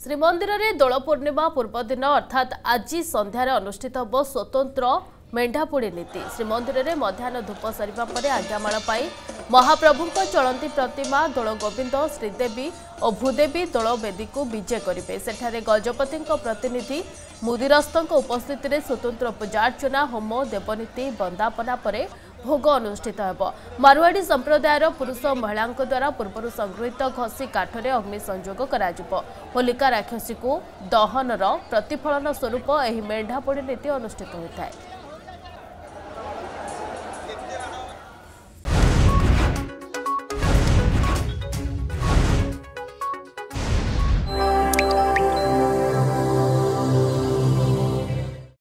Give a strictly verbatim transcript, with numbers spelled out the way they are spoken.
श्रीमंदिर में दोल पूर्णिमा पूर्वदिन अर्थात आज संध्यार अनुष्ठित हो स्वतंत्र मेढ़ापोड़ी नीति। श्रीमंदिर में मध्याह्न धूप सरिबा परे आज्ञामाल पाई महाप्रभु चलती प्रतिमा दोल गोविंद श्रीदेवी और भूदेवी दोल वेदी को विजे करेंगे। सेठारे गजपति प्रतिनिधि मुदिरस्त उपस्थित में स्वतंत्र पूजार्चना होम देवनीति वंदापना पर भोग अनुष्ठित हो। मारवाड़ी संप्रदायर पुरुष और महिला द्वारा पूर्व संगृहित घसी काठरे अग्नि संयोग कर होलिका राक्षसी को दहनर प्रतिफलन स्वरूप यह मेढ़ापोड़ी नीति अनुष्ठित होता है।